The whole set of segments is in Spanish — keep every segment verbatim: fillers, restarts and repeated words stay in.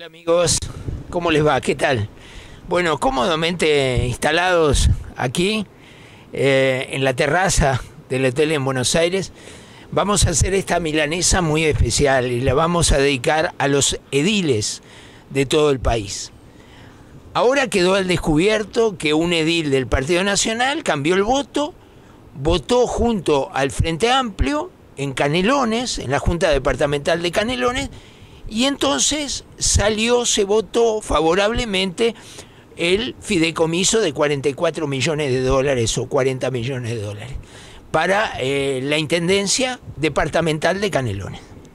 Hola amigos, ¿cómo les va? ¿Qué tal? Bueno, cómodamente instalados aquí eh, en la terraza del hotel en Buenos Aires, vamos a hacer esta milanesa muy especial y la vamos a dedicar a los ediles de todo el país. Ahora quedó al descubierto que un edil del Partido Nacional cambió el voto, votó junto al Frente Amplio en Canelones, en la Junta Departamental de Canelones, y entonces salió, se votó favorablemente el fideicomiso de cuarenta y cuatro millones de dólares o cuarenta millones de dólares para eh, la Intendencia Departamental de Canelones.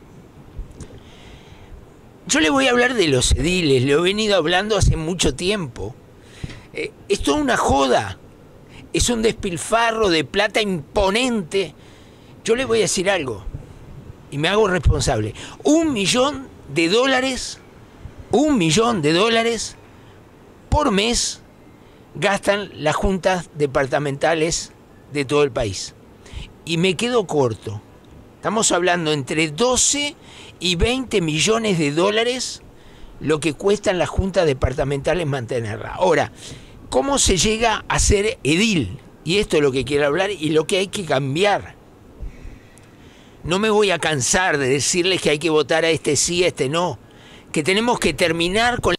Yo le voy a hablar de los ediles, lo he venido hablando hace mucho tiempo. Eh, esto es una joda, es un despilfarro de plata imponente. Yo le voy a decir algo, y me hago responsable. Un millón de dólares, un millón de dólares por mes gastan las juntas departamentales de todo el país. Y me quedo corto. Estamos hablando entre doce y veinte millones de dólares lo que cuestan las juntas departamentales mantenerla. Ahora, ¿cómo se llega a ser edil? Y esto es lo que quiero hablar y lo que hay que cambiar. No me voy a cansar de decirles que hay que votar a este sí, a este no. Que tenemos que terminar con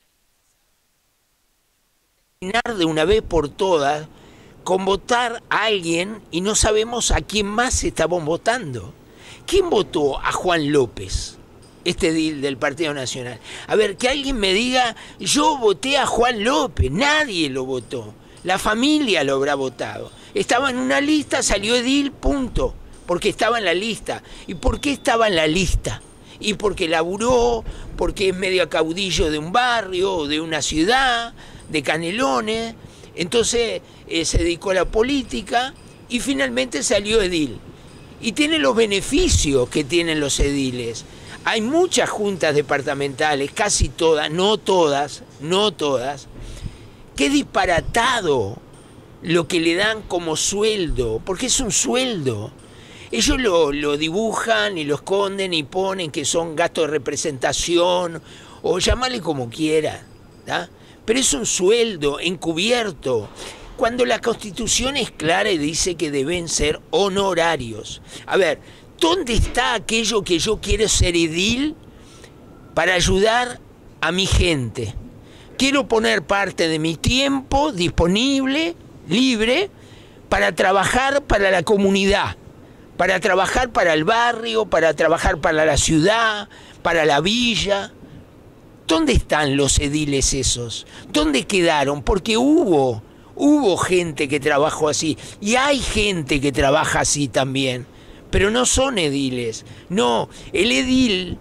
terminar de una vez por todas con votar a alguien y no sabemos a quién más estaban votando. ¿Quién votó a Juan López, este edil del Partido Nacional? A ver, que alguien me diga, yo voté a Juan López. Nadie lo votó. La familia lo habrá votado. Estaba en una lista, salió edil, punto. Porque estaba en la lista. ¿Y por qué estaba en la lista? Y porque laburó, porque es medio caudillo de un barrio, de una ciudad, de Canelones. Entonces eh, se dedicó a la política y finalmente salió edil. Y tiene los beneficios que tienen los ediles. Hay muchas juntas departamentales, casi todas, no todas, no todas. Qué disparatado lo que le dan como sueldo, porque es un sueldo. Ellos lo, lo dibujan y lo esconden y ponen que son gastos de representación o llamarle como quiera, ¿tá? Pero es un sueldo encubierto, cuando la Constitución es clara y dice que deben ser honorarios. A ver, ¿dónde está aquello que yo quiero ser edil para ayudar a mi gente? Quiero poner parte de mi tiempo disponible, libre, para trabajar para la comunidad. Para trabajar para el barrio, para trabajar para la ciudad, para la villa. ¿Dónde están los ediles esos? ¿Dónde quedaron? Porque hubo, hubo gente que trabajó así. Y hay gente que trabaja así también. Pero no son ediles. No, el edil,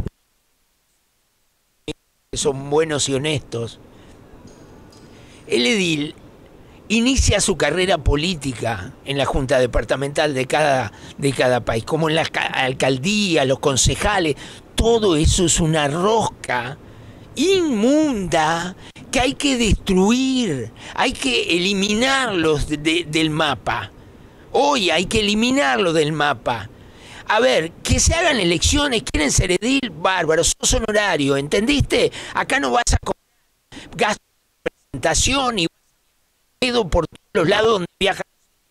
son buenos y honestos. El edil inicia su carrera política en la Junta Departamental de cada, de cada país, como en la alcaldía, los concejales. Todo eso es una rosca inmunda que hay que destruir, hay que eliminarlos de, de, del mapa. Hoy hay que eliminarlos del mapa. A ver, que se hagan elecciones, quieren ser edil, bárbaro, sos honorario, ¿entendiste? Acá no vas a cobrar gasto de presentación y pedo por todos los lados donde viaja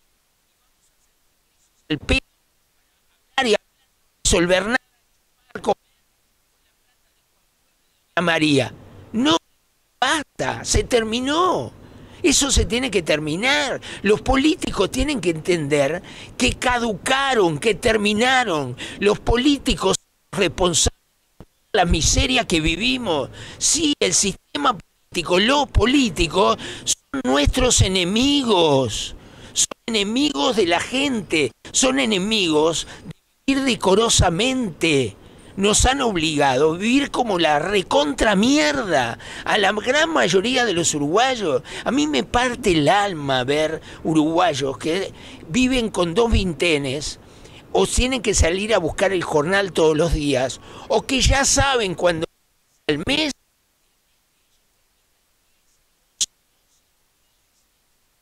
el pedo y resolver nada con la María. No, basta, se terminó. Eso se tiene que terminar. Los políticos tienen que entender que caducaron, que terminaron. Los políticos son responsables de la miseria que vivimos. Sí, el sistema político, los políticos son nuestros enemigos, son enemigos de la gente, son enemigos de vivir decorosamente. Nos han obligado a vivir como la recontra mierda a la gran mayoría de los uruguayos. A mí me parte el alma ver uruguayos que viven con dos vintenes o tienen que salir a buscar el jornal todos los días o que ya saben cuando el mes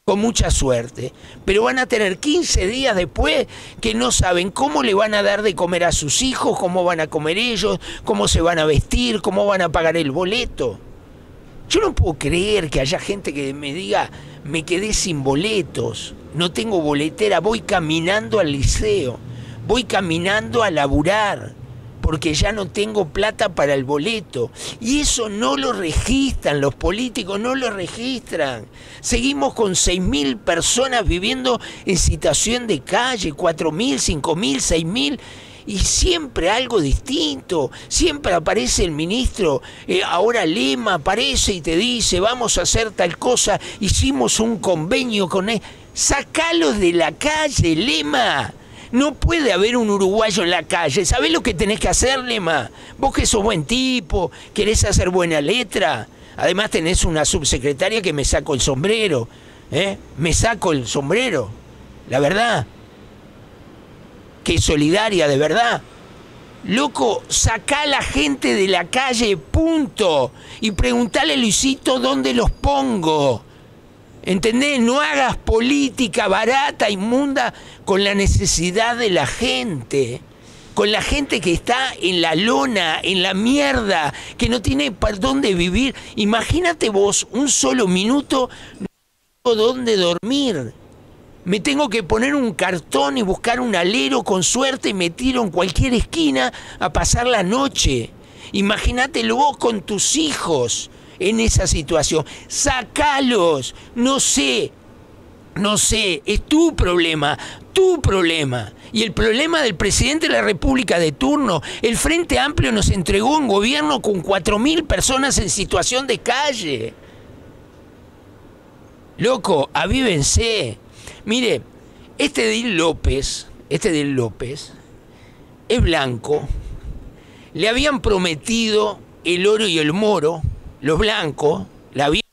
con mucha suerte, pero van a tener quince días después que no saben cómo le van a dar de comer a sus hijos, cómo van a comer ellos, cómo se van a vestir, cómo van a pagar el boleto. Yo no puedo creer que haya gente que me diga, me quedé sin boletos, no tengo boletera, voy caminando al liceo, voy caminando a laburar, porque ya no tengo plata para el boleto. Y eso no lo registran, los políticos no lo registran. Seguimos con seis mil personas viviendo en situación de calle, cuatro mil, cinco mil, seis mil, y siempre algo distinto. Siempre aparece el ministro, eh, ahora Lema aparece y te dice, vamos a hacer tal cosa, hicimos un convenio con él. Sacalos de la calle, Lema. No puede haber un uruguayo en la calle. ¿Sabés lo que tenés que hacer, Lema? Vos que sos buen tipo, querés hacer buena letra. Además tenés una subsecretaria que me saco el sombrero. ¿eh? Me saco el sombrero. La verdad. Que es solidaria, de verdad. Loco, sacá a la gente de la calle, punto. Y preguntale, Luisito, ¿dónde los pongo? ¿Entendés? No hagas política barata, inmunda, con la necesidad de la gente. Con la gente que está en la lona, en la mierda, que no tiene para dónde vivir. Imagínate vos, un solo minuto, no tengo dónde dormir. Me tengo que poner un cartón y buscar un alero con suerte y me tiro en cualquier esquina a pasar la noche. Imagínatelo vos con tus hijos en esa situación. Sacalos, no sé, no sé, es tu problema, tu problema. Y el problema del presidente de la República de turno. El Frente Amplio nos entregó un gobierno con cuatro mil personas en situación de calle. Loco, avívense. Mire, este Edil López, este Edil López, es blanco. Le habían prometido el oro y el moro, los blancos, la vieron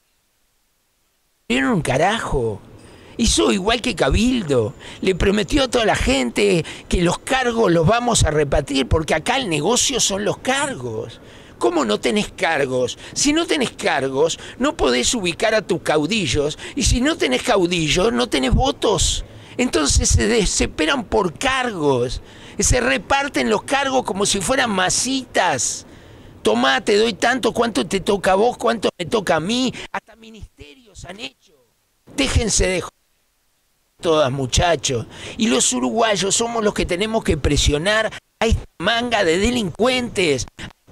un carajo. Hizo igual que Cabildo. Le prometió a toda la gente que los cargos los vamos a repartir, porque acá el negocio son los cargos. ¿Cómo no tenés cargos? Si no tenés cargos, no podés ubicar a tus caudillos. Y si no tenés caudillos, no tenés votos. Entonces se desesperan por cargos. Se reparten los cargos como si fueran masitas. Tomá, te doy tanto, cuánto te toca a vos, cuánto me toca a mí. Hasta ministerios han hecho. Déjense de joder todas, muchachos. Y los uruguayos somos los que tenemos que presionar a esta manga de delincuentes.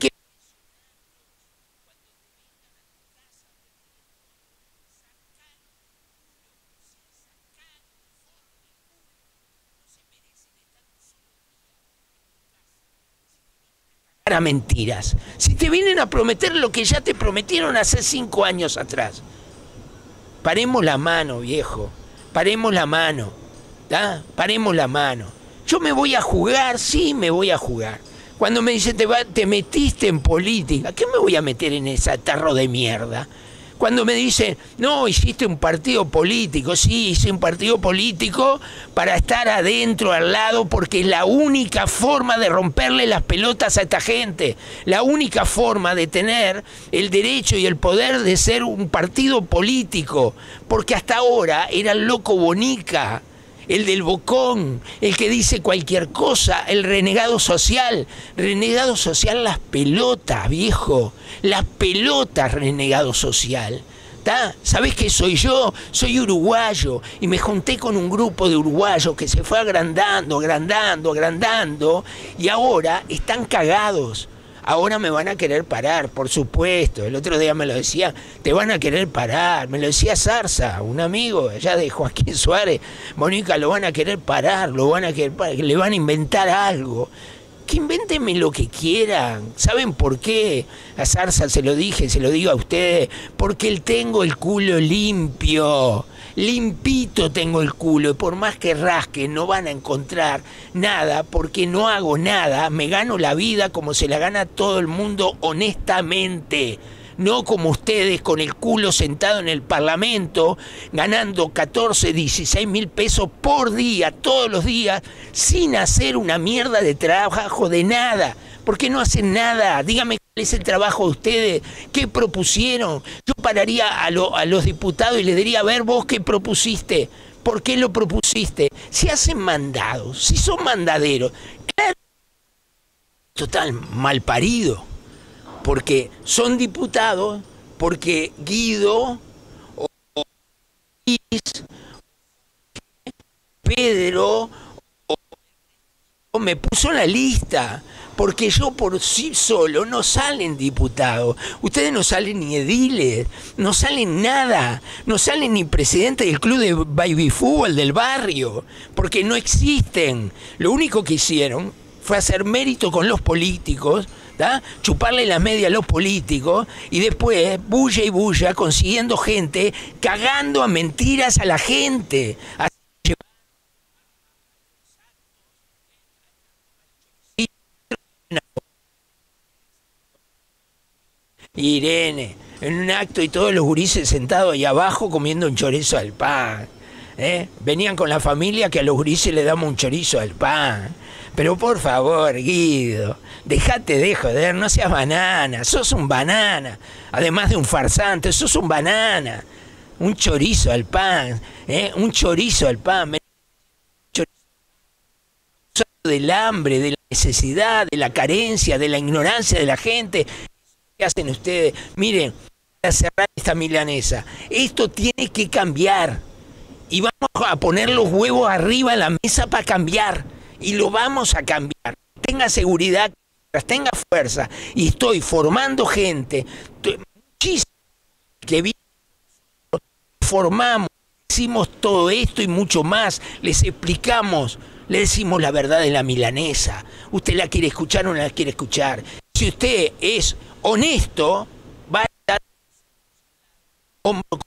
A mentiras. Si te vienen a prometer lo que ya te prometieron hace cinco años atrás. Paremos la mano, viejo. Paremos la mano. ¿Tá? Paremos la mano. Yo me voy a jugar, sí me voy a jugar. Cuando me dicen, te, va, te metiste en política, ¿qué me voy a meter en ese tarro de mierda? Cuando me dicen, no, hiciste un partido político, sí, hice un partido político para estar adentro, al lado, porque es la única forma de romperle las pelotas a esta gente, la única forma de tener el derecho y el poder de ser un partido político, porque hasta ahora era el loco Bonica, el del bocón, el que dice cualquier cosa, el renegado social. Renegado social, las pelotas, viejo. Las pelotas, renegado social. ¿Tá? ¿Sabés qué soy yo? Soy uruguayo y me junté con un grupo de uruguayos que se fue agrandando, agrandando, agrandando y ahora están cagados. Ahora me van a querer parar, por supuesto. El otro día me lo decía, te van a querer parar. Me lo decía Zarza, un amigo allá de Joaquín Suárez. Mónica, lo van a querer parar, lo van a querer parar, le van a inventar algo. Que invéntenme lo que quieran. ¿Saben por qué? A Zarza se lo dije, se lo digo a ustedes. Porque él tengo el culo limpio. Limpito tengo el culo. Y por más que rasquen, no van a encontrar nada. Porque no hago nada. Me gano la vida como se la gana todo el mundo honestamente. No como ustedes con el culo sentado en el Parlamento, ganando catorce, dieciséis mil pesos por día, todos los días, sin hacer una mierda de trabajo de nada. ¿Por qué no hacen nada? Dígame cuál es el trabajo de ustedes, qué propusieron. Yo pararía a, lo, a los diputados y les diría, a ver vos qué propusiste, por qué lo propusiste. Si hacen mandados, si son mandaderos, claro, total, mal parido, porque son diputados, porque Guido o Luis, Pedro o, o me puso en la lista, porque yo por sí solo no salen diputados, ustedes no salen ni ediles, no salen nada, no salen ni presidente del club de baby fútbol del barrio, porque no existen. Lo único que hicieron fue hacer mérito con los políticos, ¿tá? Chuparle la media a los políticos y después bulla y bulla consiguiendo gente, cagando a mentiras a la gente. Irene, en un acto y todos los gurises sentados ahí abajo comiendo un chorizo al pan. ¿eh? Venían con la familia que a los gurises le damos un chorizo al pan. Pero por favor, Guido, dejate de joder, no seas banana, sos un banana. Además de un farsante, sos un banana. Un chorizo al pan, ¿eh? un chorizo al pan. Del hambre, de la necesidad, de la carencia, de la ignorancia de la gente. ¿Qué hacen ustedes? Miren, para cerrar esta milanesa, esto tiene que cambiar. Y vamos a poner los huevos arriba en la mesa para cambiar. Y lo vamos a cambiar. Tenga seguridad, tenga fuerza. Y estoy formando gente, muchísimo, que vi, formamos, hicimos todo esto y mucho más. Les explicamos, le decimos la verdad de la milanesa. Usted la quiere escuchar o no la quiere escuchar. Si usted es honesto, va a estar hombro con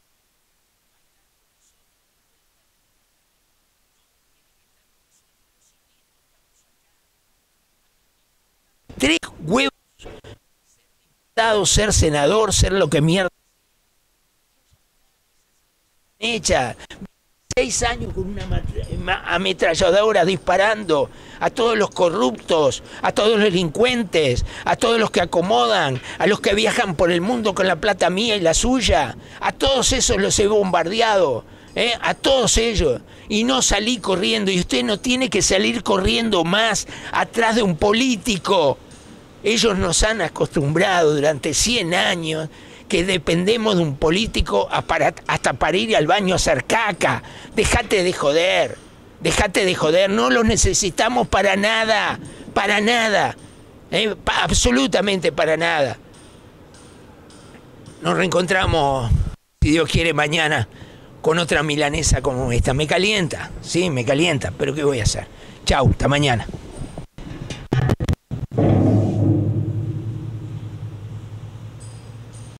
tres huevos, ser senador, ser lo que mierda hecha, seis años con una ametralladora disparando a todos los corruptos, a todos los delincuentes, a todos los que acomodan, a los que viajan por el mundo con la plata mía y la suya, a todos esos los he bombardeado, ¿eh? a todos ellos, y no salí corriendo, y usted no tiene que salir corriendo más atrás de un político. Ellos nos han acostumbrado durante cien años que dependemos de un político hasta para ir al baño a hacer caca. Dejate de joder, dejate de joder, no los necesitamos para nada, para nada, eh, pa, absolutamente para nada. Nos reencontramos, si Dios quiere, mañana con otra milanesa como esta. Me calienta, sí, me calienta, pero ¿qué voy a hacer? Chau, hasta mañana.